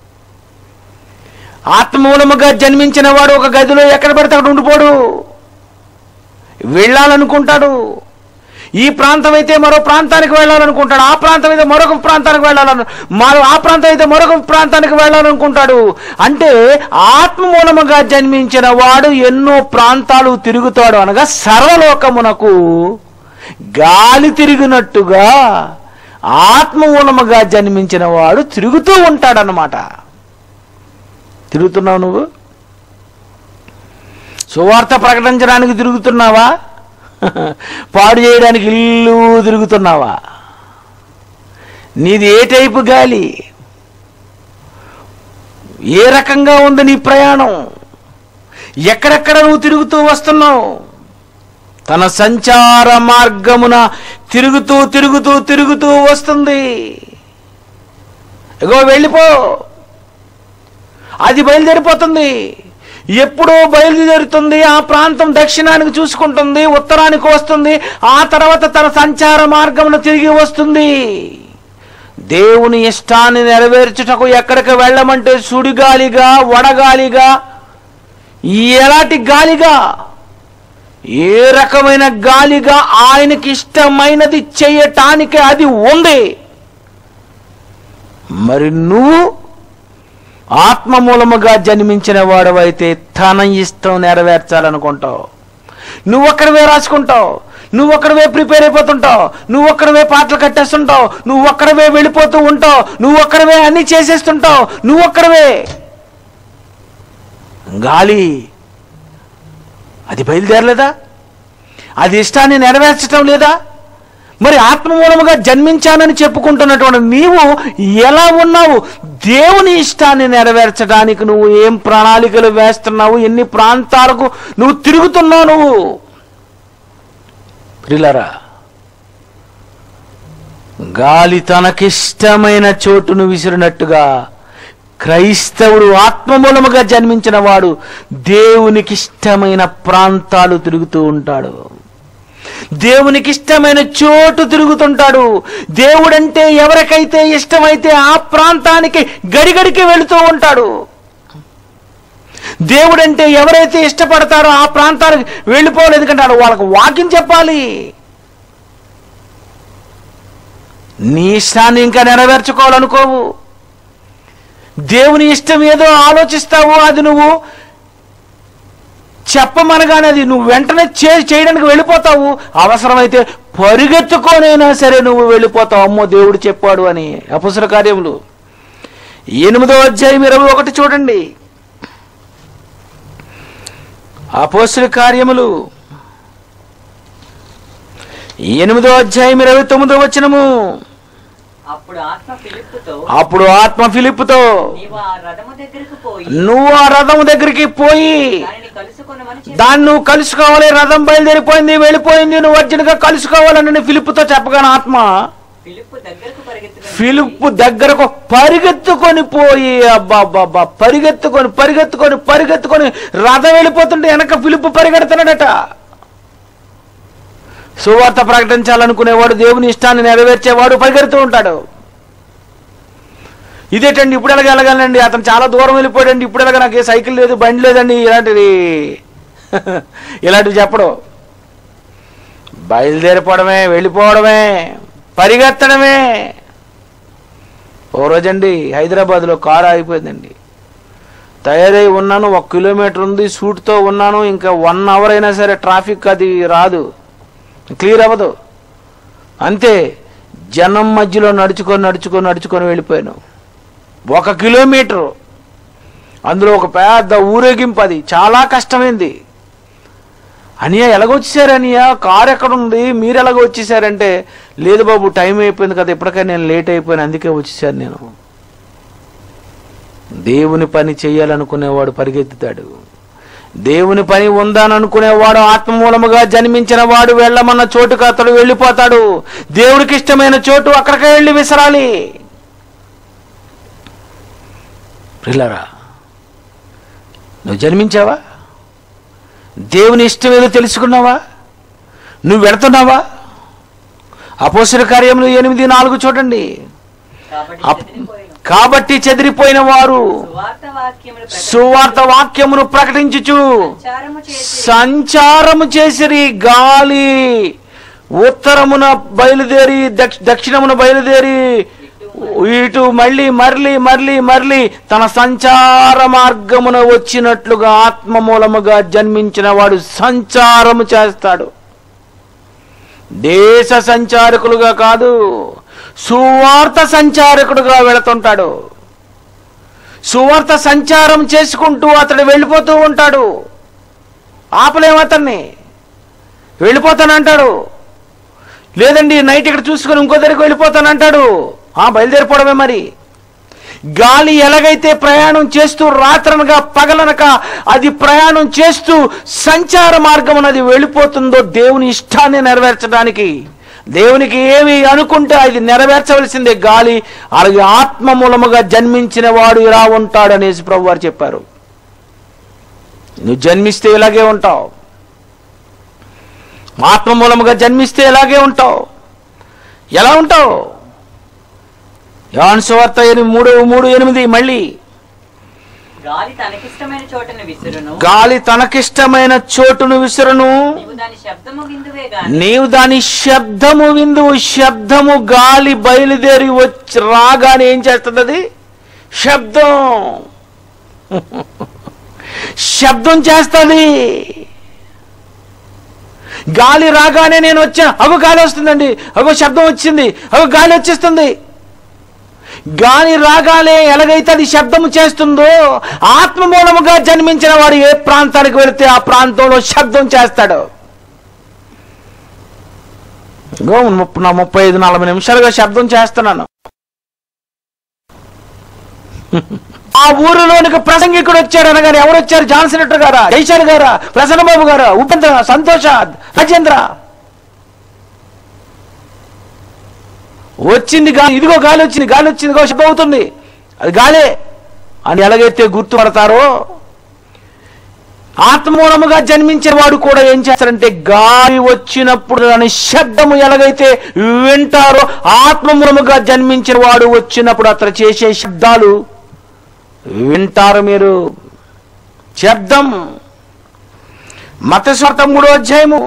ఆత్మ మూలముగా జన్మించిన వాడు ఒక గదిలో ఎక్కడ పడితే అక్కడ ఉండిపోడు, వెళ్ళాలనుకుంటాడు. ఈ ప్రాంతం అయితే మరో ప్రాంతానికి వెళ్ళాలనుకుంటాడు, ఆ ప్రాంతం అయితే మరొక ప్రాంతానికి వెళ్ళాలను మరో ఆ ప్రాంతం అయితే మరొక ప్రాంతానికి వెళ్ళాలనుకుంటాడు. అంటే ఆత్మ మూలముగా జన్మించిన వాడు ఎన్నో ప్రాంతాలు తిరుగుతాడు. అనగా సర్వలోకమునకు గాలి తిరిగినట్టుగా ఆత్మ మూలముగా జన్మించిన వాడు తిరుగుతూ ఉంటాడన్నమాట. తిరుగుతున్నావు నువ్వు? సువార్త ప్రకటించడానికి తిరుగుతున్నావా? పాడు చేయడానికి ఇల్లు తిరుగుతున్నావా? నీది ఏ టైపు గాలి? ఏ రకంగా ఉంది నీ ప్రయాణం? ఎక్కడెక్కడ నువ్వు తిరుగుతూ వస్తున్నావు? తన సంచార మార్గమున తిరుగుతూ తిరుగుతూ తిరుగుతూ వస్తుంది. ఇగో వెళ్ళిపో, అది బయలుదేరిపోతుంది. ఎప్పుడో బయలుదేరుతుంది. ఆ ప్రాంతం దక్షిణానికి చూసుకుంటుంది, ఉత్తరానికి వస్తుంది, ఆ తర్వాత తన సంచార మార్గమున తిరిగి వస్తుంది. దేవుని ఇష్టాన్ని నెరవేర్చుటకు ఎక్కడికి వెళ్ళమంటే సుడిగాలిగా, వడగాలిగా, ఎలాంటి గాలిగా, ఏ రకమైన గాలిగా ఆయనకి ఇష్టమైనది చేయటానికి అది ఉంది. మరి నువ్వు ఆత్మ మూలముగా జన్మించిన వాడవైతే తన ఇష్టం నెరవేర్చాలనుకుంటావు. నువ్వు ఒక్కడవే రాసుకుంటావు, నువ్వు ఒక్కడవే ప్రిపేర్ అయిపోతుంటావు, నువ్వు ఒక్కడవే పాటలు కట్టేస్తుంటావు, నువ్వు ఒక్కడవే వెళ్ళిపోతూ ఉంటావు, నువ్వు ఒక్కడవే అన్ని చేసేస్తుంటావు, నువ్వు ఒక్కడవే. గాలి అది బయలుదేరలేదా? అది ఇష్టాన్ని నెరవేర్చటం లేదా? మరి ఆత్మ మూలముగా జన్మించానని చెప్పుకుంటున్నటువంటి నీవు ఎలా ఉన్నావు? దేవుని ఇష్టాన్ని నెరవేర్చడానికి నువ్వు ఏం ప్రణాళికలు వేస్తున్నావు? ఎన్ని ప్రాంతాలకు నువ్వు తిరుగుతున్నావు? నువ్వు ప్రియులారా, గాలి తనకిష్టమైన చోటును విసిరినట్టుగా క్రైస్తవుడు ఆత్మ మూలముగా జన్మించిన వాడు దేవునికి ఇష్టమైన ప్రాంతాలు తిరుగుతూ ఉంటాడు. దేవునికి ఇష్టమైన చోటు తిరుగుతుంటాడు. దేవుడంటే ఎవరికైతే ఇష్టమైతే ఆ ప్రాంతానికి గడిగడికి వెళుతూ ఉంటాడు. దేవుడంటే ఎవరైతే ఇష్టపడతారో ఆ ప్రాంతానికి వెళ్ళిపోవాలి. ఎందుకంటే వాళ్ళకు వాక్యం చెప్పాలి. నీ ఇష్టాన్ని ఇంకా నెరవేర్చుకోవాలనుకోవు. దేవుని ఇష్టం ఏదో ఆలోచిస్తావు, అది నువ్వు చెప్పమనగానే అది నువ్వు వెంటనే చే చేయడానికి వెళ్ళిపోతావు. అవసరమైతే పరిగెత్తుకోనైనా సరే నువ్వు వెళ్ళిపోతావు. అమ్మో దేవుడు చెప్పాడు అని. అపొస్తలుల కార్యములు ఎనిమిదో అధ్యాయం ఇరవై ఒకటి చూడండి. అపొస్తలుల కార్యములు ఎనిమిదో అధ్యాయం ఇరవై తొమ్మిదో వచనము. అప్పుడు ఆత్మ ఫిలిప్పుతో అప్పుడు ఆత్మ ఫిలిప్పుతో నీవు ఆ రథము దగ్గరికి పోయి నువ్వు ఆ రథము దగ్గరికి పోయి దానిని కలుసుకొనమని చెప్పి దాన్ని నువ్వు కలుసుకోవాలి. రథం బయలుదేరిపోయింది, వెళ్ళిపోయింది, నువ్వు అర్జునుగా కలుసుకోవాలని ఫిలిప్పుతో చెప్పగానే ఆత్మ ఫిలిప్పు దగ్గరకు పరిగెత్తుకొని ఫిలిప్పు దగ్గరకు పరిగెత్తుకొని పోయి అబ్బా అబ్బా పరిగెత్తుకొని పరిగెత్తుకొని పరిగెత్తుకొని రథం వెళ్ళిపోతుంటే వెనక ఫిలిప్పు పరిగెడుతున్నాడట. సువార్త ప్రకటించాలనుకునేవాడు, దేవుని ఇష్టాన్ని నెరవేర్చేవాడు పరిగెడుతూ ఉంటాడు. ఇదేటండి ఇప్పుడు ఎలాగ వెళ్ళగలండి, అతను చాలా దూరం వెళ్ళిపోయాడండి, ఇప్పుడు ఎలాగ నాకు ఏ సైకిల్ లేదు, బండి లేదండి, ఇలాంటిది ఇలాంటివి చెప్పడం. బయలుదేరిపోవడమే, వెళ్ళిపోవడమే, పరిగెత్తడమే. ఓ రోజండి హైదరాబాద్లో కారు ఆగిపోయిందండి. తయారై ఉన్నాను, ఒక కిలోమీటర్ ఉంది, సూట్తో ఉన్నాను, ఇంకా వన్ అవర్ అయినా సరే ట్రాఫిక్ అది రాదు, క్లియర్ అవ్వదు. అంతే, జనం మధ్యలో నడుచుకొని నడుచుకొని నడుచుకొని వెళ్ళిపోయాను. ఒక కిలోమీటరు, అందులో ఒక పెద్ద ఊరేగింపు, అది చాలా కష్టమైంది. అనియా ఎలాగొచ్చేసారు అనియా, కారు ఎక్కడుంది, మీరు ఎలాగ వచ్చేసారంటే, లేదు బాబు టైం అయిపోయింది కదా, ఇప్పటికైనా నేను లేట్ అయిపోయాను, అందుకే వచ్చేసాను నేను. దేవుని పని చేయాలనుకునేవాడు పరిగెత్తుతాడు. దేవుని పని ఉందని అనుకునేవాడు, ఆత్మ మూలముగా జన్మించిన వాడు వెళ్ళమన్న చోటుకు అతడు వెళ్ళిపోతాడు. దేవుడికి ఇష్టమైన చోటు అక్కడికే వెళ్ళి విసరాలి. ప్రియులారా, నువ్వు జన్మించావా? దేవుని ఇష్టం ఏదో తెలుసుకున్నావా? నువ్వు వెళుతున్నావా? అపోస్తల కార్యములు ఎనిమిది నాలుగు చూడండి. కాబట్టి అప్- చెదిరిపోయిన కాబట్టి చెదిరిపోయిన వారు సువార్త వాక్యములు సువార్త వాక్యమును ప్రకటించుచు ప్రచారము చేసి సంచారము చేసిరి. గాలి ఉత్తరమున బయలుదేరి దక్ష- దక్షిణమున బయలుదేరి ఇటు మళ్ళీ మరలి మరలి మరలి తన సంచార మార్గమున వచ్చినట్లుగా ఆత్మ మూలముగా జన్మించిన వాడు సంచారము చేస్తాడు. దేశ సంచారకులుగా కాదు, సువార్త సంచారకుడుగా వెళుతుంటాడు. సువార్త సంచారం చేసుకుంటూ అతడు వెళ్ళిపోతూ ఉంటాడు. ఆపలేము అతన్ని, వెళ్ళిపోతానంటాడు. లేదండి నైట్ ఇక్కడ చూసుకొని ఇంకో దగ్గరికి వెళ్ళిపోతానంటాడు. ఆ బయలుదేరిపోవడమే. మరి గాలి ఎలాగైతే ప్రయాణం చేస్తూ రాత్రనగా పగలనక అది ప్రయాణం చేస్తూ సంచార మార్గం అది వెళ్ళిపోతుందో దేవుని ఇష్టాన్ని నెరవేర్చడానికి, దేవునికి ఏమి అనుకుంటే అది నెరవేర్చవలసిందే. గాలి అలాగే ఆత్మ మూలముగా జన్మించిన వాడు ఇలా ఉంటాడు అనేసి ప్రభు వారు చెప్పారు. నువ్వు జన్మిస్తే ఇలాగే ఉంటావు, ఆత్మ మూలముగా జన్మిస్తే ఇలాగే ఉంటావు. ఎలా ఉంటావు? యోహాను సువార్త ఎనిమిది మూడు మూడు ఎనిమిది మళ్ళీ గాలి తనకిష్టమైన చోటను విసురును, గాలి తనకిష్టమైన చోటును విసురును, నీవు దాని శబ్దము విందువే గాని నీవు దాని శబ్దము విందువు. శబ్దము గాలి బయలుదేరి వచ్చి రాగానే ఏం చేస్తుంది? అది శబ్దం శబ్దం చేస్తుంది. గాలి రాగానే నేను వచ్చా, అగో గాలి వస్తుందండి, అగో శబ్దం వచ్చింది, అగో గాలి వచ్చేస్తుంది. గాలి రాగానే ఎలాగైతే అది శబ్దము చేస్తుందో, ఆత్మ మూలముగా జన్మించిన వాడు ఏ ప్రాంతానికి వెళితే ఆ ప్రాంతంలో శబ్దం చేస్తాడు. ఇగో ముప్ప- నా ముప్పై ఐదు నలభై నిమిషాలుగా శబ్దం చేస్తున్నాను. ఆ ఊరిలోనికి ప్రసంగికుడు వచ్చాడు అనగానే ఎవరు వచ్చారు? జాన్సన్ రెడ్డి గారా, జైశాల్ గారా, ప్రసన్నబాబు గారా, ఉపేంద్ర, సంతోష, రాజేంద్ర. వచ్చింది గాలి, ఇదిగో గాలి వచ్చింది, గాలి వచ్చింది, ఇదిగో శబ్దం అవుతుంది, అది గాలే అని ఎలాగైతే గుర్తుపడతారో, ఆత్మమూలముగా జన్మించిన వాడు కూడా ఏం చేస్తారంటే గాలి వచ్చినప్పుడు దాని శబ్దము ఎలాగైతే వింటారో, ఆత్మమూలముగా జన్మించిన వాడు వచ్చినప్పుడు అతను చేసే శబ్దాలు వింటారు మీరు. శబ్దం. మత్తయి సువార్త మూడో అధ్యాయము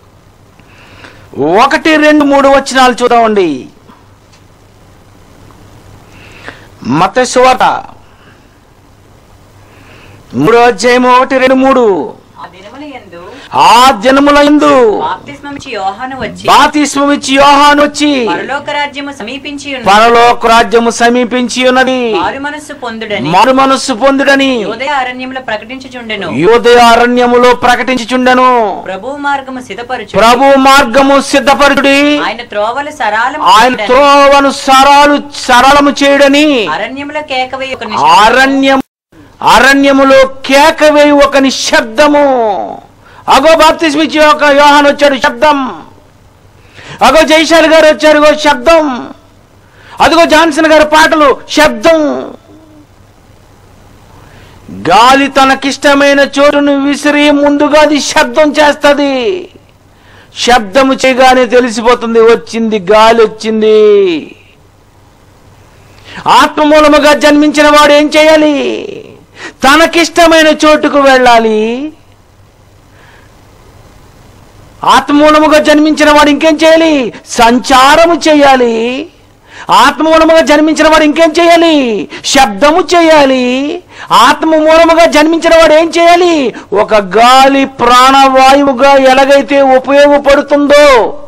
ఒకటి రెండు మూడు వచనాలు చూద్దామండి. మత్తయి సువార్త మూడో అధ్యాయము ఒకటి రెండు మూడు. ఆ దినముల యందు ఆ దినముల యందు బాప్తిస్మమిచ్చి యోహాను వచ్చి బాప్తిస్మమిచ్చి యోహాను వచ్చి పరలోక రాజ్యము సమీపించి ఉన్నది, పరలోక రాజ్యము సమీపించి ఉన్నది, మారు మనస్సు పొందుడని మారు మనస్సు పొందుడని యోదయ అరణ్యములో ప్రకటించుచుండెను, యోదయ అరణ్యములో ప్రకటించుచుండెను. ప్రభు మార్గము సిద్ధపరచు, ప్రభు మార్గము సిద్ధపరుడి, ఆయన త్రోవలు సరాలం ఆయన త్రోవను సరాలు సరళము చేయడని, అరణ్యములో కేకవే ఒక అరణ్యం అరణ్యములో కేకవేయి ఒకని శబ్దము. అగో బాప్తిస్మిచ్చి ఒక యోహాను వచ్చాడు, శబ్దం. అగో జైశాల్ గారు వచ్చారు, గో శబ్దం. అదిగో జాన్సన్ గారి పాటలు, శబ్దం. గాలి తనకిష్టమైన చోటును విసిరి ముందుగా అది శబ్దం చేస్తుంది. శబ్దము చేయగానే తెలిసిపోతుంది, వచ్చింది, గాలి వచ్చింది. ఆత్మమూలముగా జన్మించిన వాడు ఏం చేయాలి? తనకిష్టమైన చోటుకు వెళ్ళాలి. ఆత్మమూలముగా జన్మించిన వాడు ఇంకేం చేయాలి? సంచారము చేయాలి. ఆత్మమూలముగా జన్మించిన వాడు ఇంకేం చేయాలి? శబ్దము చేయాలి. ఆత్మ మూలముగా జన్మించిన వాడు ఏం చేయాలి? ఒక గాలి ప్రాణవాయువుగా ఎలాగైతే ఉపయోగపడుతుందో,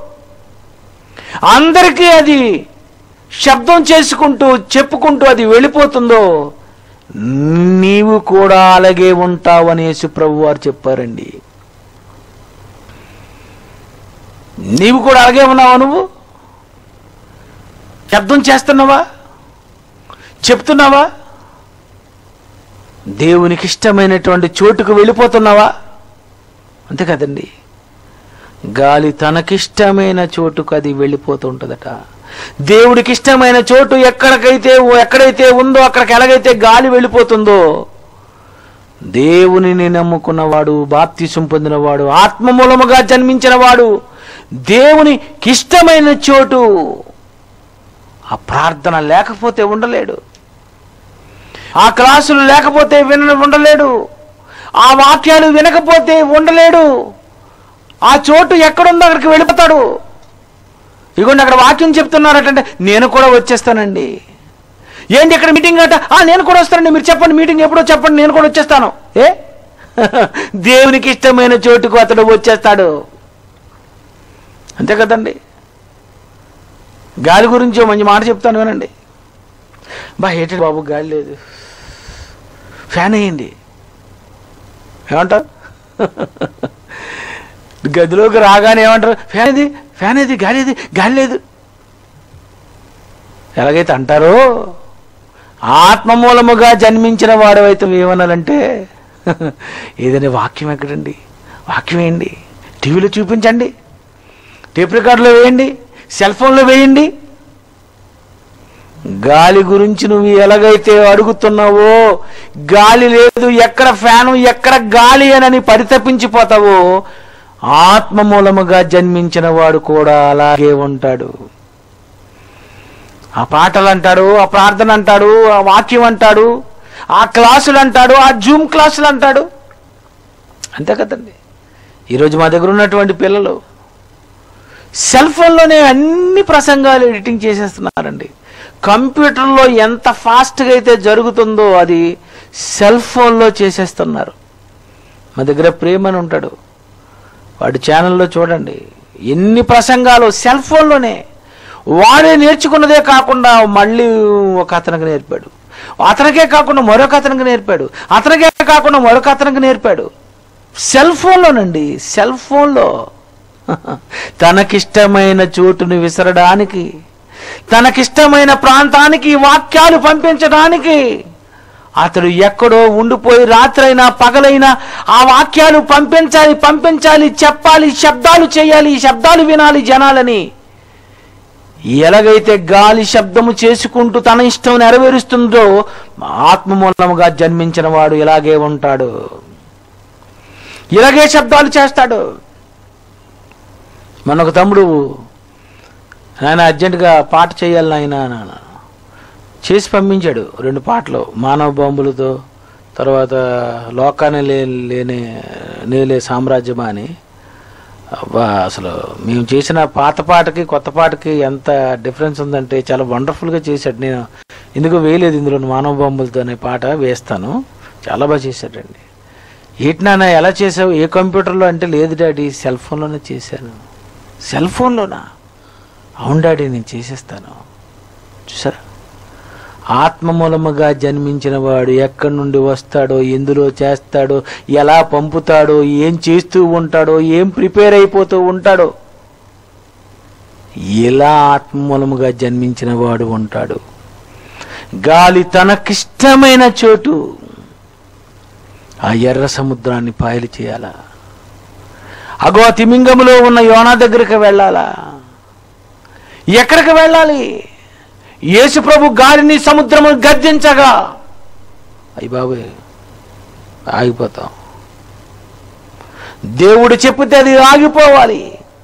అందరికీ అది శబ్దం చేసుకుంటూ చెప్పుకుంటూ అది వెళ్ళిపోతుందో, నీవు కూడా అలాగే ఉంటావని యేసు ప్రభు వారు చెప్పారండి. నీవు కూడా అలాగే ఉన్నావా? నువ్వు శబ్దం చేస్తున్నావా? చెప్తున్నావా? దేవునికి ఇష్టమైనటువంటి చోటుకు వెళ్ళిపోతున్నావా? అంతే కదండి. గాలి తనకిష్టమైన చోటుకు అది వెళ్ళిపోతూ ఉంటుందట. దేవుడికి ఇష్టమైన చోటు ఎక్కడికైతే ఎక్కడైతే ఉందో అక్కడికి ఎలాగైతే గాలి వెళ్ళిపోతుందో, దేవునిని నమ్ముకున్నవాడు, బాప్తిసం పొందినవాడు, ఆత్మ మూలముగా జన్మించినవాడు, దేవునికి ఇష్టమైన చోటు ఆ ప్రార్థన లేకపోతే ఉండలేడు, ఆ క్లాసులు లేకపోతే విన ఉండలేడు, ఆ వాక్యాలు వినకపోతే ఉండలేడు. ఆ చోటు ఎక్కడుందో అక్కడికి వెళ్ళిపోతాడు. ఇదిగోండి అక్కడ వాక్యం చెప్తున్నారటంటే నేను కూడా వచ్చేస్తానండి. ఏంటి ఇక్కడ మీటింగ్ అట? నేను కూడా వస్తానండి, మీరు చెప్పండి మీటింగ్ ఎప్పుడో చెప్పండి, నేను కూడా వచ్చేస్తాను. ఏ దేవునికి ఇష్టమైన చోటుకు అతడు వచ్చేస్తాడు. అంతే కదండి. గాలి గురించి మంచి మాట చెప్తాను వినండి. బా ఏంటండి బాబు గాలి లేదు, ఫ్యాన్ వేయండి. ఏమంటారు? గదిలోకి రాగానే ఏమంటారు? ఫ్యాన్ ఇది, ఫ్యాన్ ఇది, గాలి ఇది, గాలి లేదు. ఎలాగైతే అంటారో ఆత్మ మూలముగా జన్మించిన వాడు అయితే ఏమనాలంటే, ఏదైనా వాక్యం ఎక్కడండి, వాక్యం వేయండి, టీవీలో చూపించండి, టేప్ రికార్డులో వేయండి, సెల్ ఫోన్లో వేయండి. గాలి గురించి నువ్వు ఎలాగైతే అడుగుతున్నావో, గాలి లేదు, ఎక్కడ ఫ్యాను ఎక్కడ గాలి అని పరితపించిపోతావో, ఆత్మ మూలముగా జన్మించిన వాడు కూడా అలాగే ఉంటాడు. ఆ పాటలు అంటాడు, ఆ ప్రార్థన అంటాడు, ఆ వాక్యం అంటాడు, ఆ క్లాసులు అంటాడు, ఆ జూమ్ క్లాసులు అంటాడు. అంతే కదండి. ఈరోజు మా దగ్గర ఉన్నటువంటి పిల్లలు సెల్ ఫోన్లోనే అన్ని ప్రసంగాలు ఎడిటింగ్ చేసేస్తున్నారండి. కంప్యూటర్లో ఎంత ఫాస్ట్గా అయితే జరుగుతుందో అది సెల్ ఫోన్లో చేసేస్తున్నారు. మా దగ్గర ప్రేమ అని ఉంటాడు, వాడి ఛానల్లో చూడండి ఎన్ని ప్రసంగాలు సెల్ ఫోన్లోనే. వాడే నేర్చుకున్నదే కాకుండా మళ్ళీ ఒక అతనికి నేర్పాడు, అతనికే కాకుండా మరొక అతనికి నేర్పాడు, అతనికే కాకుండా మరొక అతనికి నేర్పాడు. సెల్ ఫోన్లోనండి, సెల్ ఫోన్లో తనకిష్టమైన చోటును విసరడానికి, తనకిష్టమైన ప్రాంతానికి వాక్యాలు పంపించడానికి అతడు ఎక్కడో ఉండిపోయి రాత్రైనా పగలైనా ఆ వాక్యాలు పంపించాలి పంపించాలి చెప్పాలి, శబ్దాలు చేయాలి, శబ్దాలు వినాలి జనాలని ఎలాగైతే గాలి శబ్దము చేసుకుంటూ తన ఇష్టం నెరవేరుస్తుందో, ఆత్మ మూలముగా జన్మించిన వాడు ఇలాగే ఉంటాడు, ఇలాగే శబ్దాలు చేస్తాడు. మన ఒక తమ్ముడు, ఆయన అర్జెంటుగా పాట చేయాలి నాయన నాన్న చేసి పంపించాడు. రెండు పాటలు, మానవ బాంబులతో, తర్వాత లోకాన్ని లే లేనే నేలే సామ్రాజ్యమా అని. అబ్బా అసలు మేము చేసిన పాత పాటకి కొత్త పాటకి ఎంత డిఫరెన్స్ ఉందంటే చాలా వండర్ఫుల్గా చేశాడు. నేను ఎందుకు వేయలేదు ఇందులో, మానవ బాంబులతో అనే పాట వేస్తాను, చాలా బాగా చేశాడండి. ఏంటి నాన్న ఎలా చేసావు, ఏ కంప్యూటర్లో అంటే, లేదు డాడీ సెల్ ఫోన్లోనే చేశాను. సెల్ ఫోన్లోనా? అవును డాడీ నేను చేసేస్తాను. చూసారా, ఆత్మ మూలముగా జన్మించిన వాడు ఎక్కడి నుండి వస్తాడో, ఎందులో చేస్తాడో, ఎలా పంపుతాడో, ఏం చేస్తూ ఉంటాడో, ఏం ప్రిపేర్ అయిపోతూ ఉంటాడో, ఇలా ఆత్మ మూలముగా జన్మించిన వాడు ఉంటాడు. గాలి తనకిష్టమైన చోటు, ఆ ఎర్ర సముద్రాన్ని పాయలు చేయాలా, అగో తిమింగములో ఉన్న యోనా దగ్గరికి వెళ్ళాలా, ఎక్కడికి వెళ్ళాలి? యేసు ప్రభు గాలిని సముద్రము గర్జించగా అయ్య బాబోయ్ ఆగిపోతాం. దేవుడు చెప్పితే అది ఆగిపోవాలి,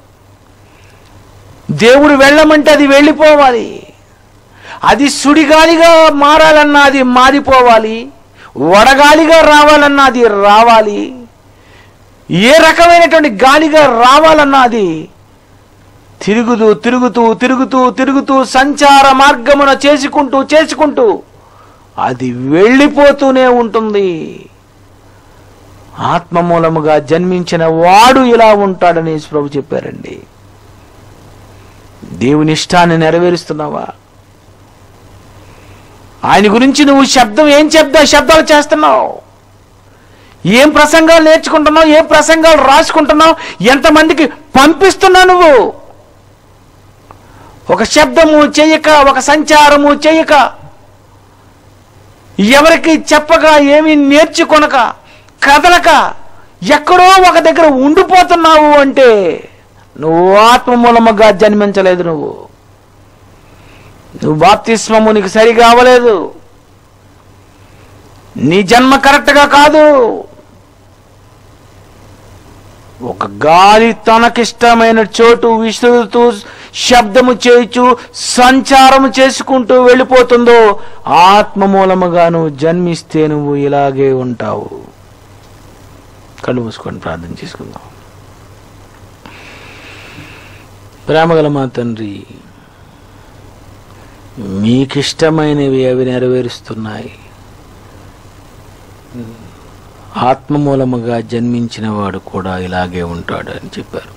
దేవుడు వెళ్ళమంటే అది వెళ్ళిపోవాలి. అది సుడిగాలిగా మారాలన్నా అది మారిపోవాలి, వడగాలిగా రావాలన్నా అది రావాలి, ఏ రకమైనటువంటి గాలిగా రావాలన్నా అది తిరుగుతూ తిరుగుతూ తిరుగుతూ తిరుగుతూ సంచార మార్గమున చేసుకుంటూ చేసుకుంటూ అది వెళ్ళిపోతూనే ఉంటుంది. ఆత్మ మూలముగా జన్మించిన వాడు ఇలా ఉంటాడని ప్రభు చెప్పారండి. దేవుని ఇష్టాన్ని నెరవేరుస్తున్నావా? ఆయన గురించి నువ్వు శబ్దం ఏం శబ్ద శబ్దాలు చేస్తున్నావు? ఏం ప్రసంగాలు నేర్చుకుంటున్నావు? ఏం ప్రసంగాలు రాసుకుంటున్నావు? ఎంతమందికి పంపిస్తున్నావు నువ్వు? ఒక శబ్దము చేయక, ఒక సంచారము చేయక, ఎవరికి చెప్పక, ఏమీ నేర్చుకొనక, కదలక, ఎక్కడో ఒక దగ్గర ఉండిపోతున్నావు అంటే నువ్వు ఆత్మ మూలముగా జన్మించలేదు. నువ్వు నువ్వు బాప్తిస్మము నీకు సరిగా అవ్వలేదు, నీ జన్మ కరెక్ట్గా కాదు. ఒక గాలి తనకిష్టమైన చోటు విసురుతూ శబ్దము చేయుచు సంచారము చేసుకుంటూ వెళ్ళిపోతుందో, ఆత్మ మూలముగా నువ్వు జన్మిస్తే నువ్వు ఇలాగే ఉంటావు. కళ్ళు మూసుకొని ప్రార్థన చేసుకుందాం. ప్రేమగల మా తండ్రి, మీకిష్టమైనవి అవి నెరవేరుస్తున్నాయి. ఆత్మ మూలముగా జన్మించిన వాడు కూడా ఇలాగే ఉంటాడు అని చెప్పారు.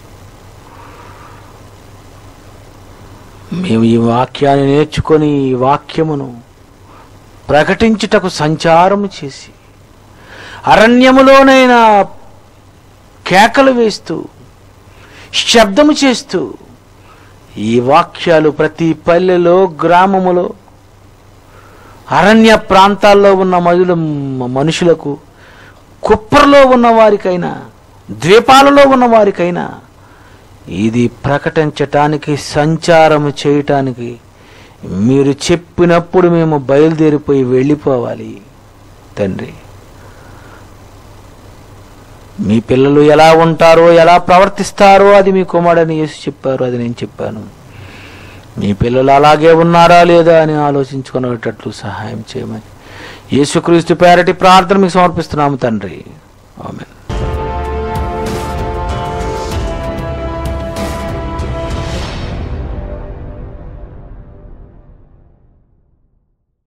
మేము ఈ వాక్యాన్ని నేర్చుకొని ఈ వాక్యమును ప్రకటించుటకు సంచారము చేసి అరణ్యములోనైనా కేకలు వేస్తూ శబ్దము చేస్తూ ఈ వాక్యాలు ప్రతి పల్లెలో గ్రామములో అరణ్య ప్రాంతాల్లో ఉన్న మధుల మనుషులకు, కుప్పర్లో ఉన్న వారికైనా ద్వీపాలలో ఉన్న వారికైనా ఇది ప్రకటించటానికి సంచారము చేయటానికి మీరు చెప్పినప్పుడు మేము బయలుదేరిపోయి వెళ్ళిపోవాలి. తండ్రి, మీ పిల్లలు ఎలా ఉంటారో ఎలా ప్రవర్తిస్తారో అది మీ కుమారుడని యేసు చెప్పారు, అది నేను చెప్పాను. మీ పిల్లలు అలాగే ఉన్నారా లేదా అని ఆలోచించుకునేటట్లు సహాయం చేయమని యేసుక్రీస్తు పేరటి ప్రార్థన మీకు సమర్పిస్తున్నాము తండ్రి. ఆమేన్.